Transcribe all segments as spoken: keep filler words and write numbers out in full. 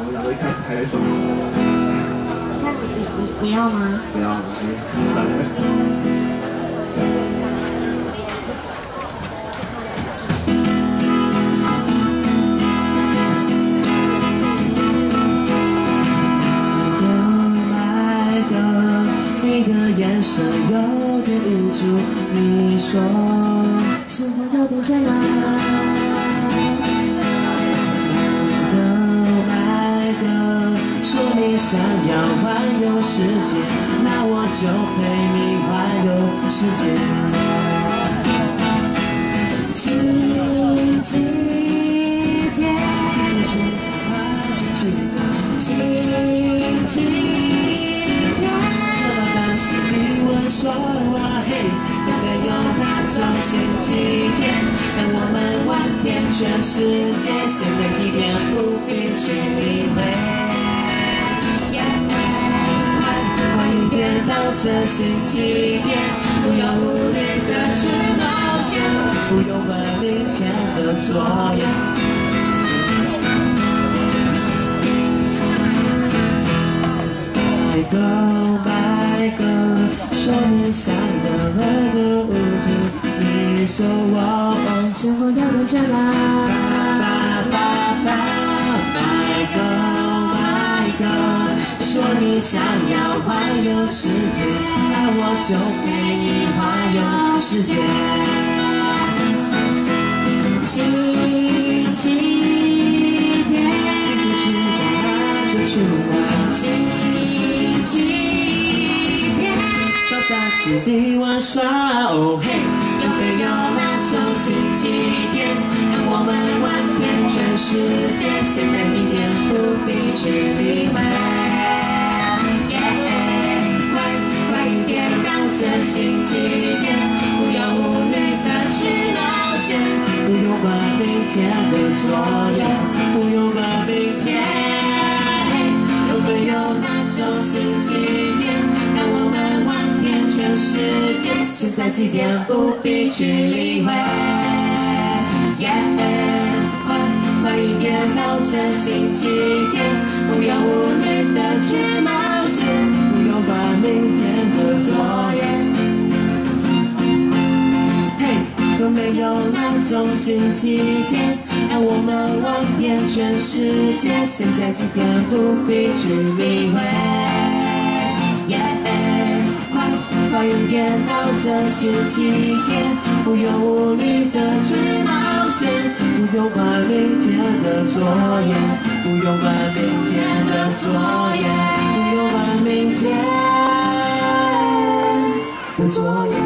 我们想说一开始开什么？ 看你你你你要吗？ 不要，哎，算了。 你的眼神有点无助，你说是否有点倦了 ？Oh my God， 说你想要环游世界，那我就陪你环游世界。 星期天，星期。 你问说哇嘿，有没有那种星期天，让我们玩遍全世界？现在几点？不必去理会。快快一点到这星期天，不要无虑的去冒险，不用管明天的作业。My girl, my girl。 说你想要很多无助，你说我生活有点倦了。 爸爸爸 ，My girl My girl， 说你想要环游世界，那我就陪你环游世界。 星期天， 就去玩就去玩， 星期。 大溪地玩耍，哦嘿， 有没有那种星期天，让我们玩遍全世界？现在几点？不必去理会。快快一点到这星期天，不要无虑的去冒险， 不用管明天的作业，不用管明天。 有没有那种星期天，让我们玩？ 全世界，现在几点？不必去理会。快快一点到这星期天，不要无虑的去冒险， 不用管明天的作业。嘿，有没有那种星期天，让我们玩遍全世界？现在几点？不必去理会。 快一点到这星期天，不用无虑的去冒险，不用管明天的作业，不用管明天的作业，不用管明天的作业。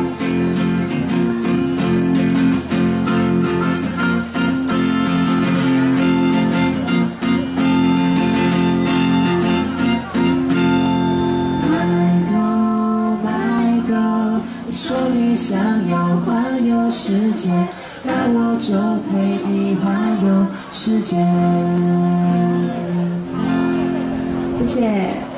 说你想要环游世界，那我就陪你环游世界。 谢谢。